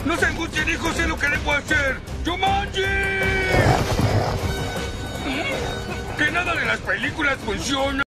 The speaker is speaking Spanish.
No se angustien, hijo, sé lo que debo hacer. ¡Jumanji! Que nada de las películas funciona.